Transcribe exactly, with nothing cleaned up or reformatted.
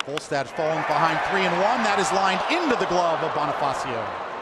Volstad falling behind three and one. That is lined into the glove of Bonifacio.